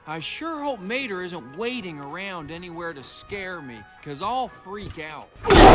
I sure hope Mater isn't waiting around anywhere to scare me, 'cause I'll freak out.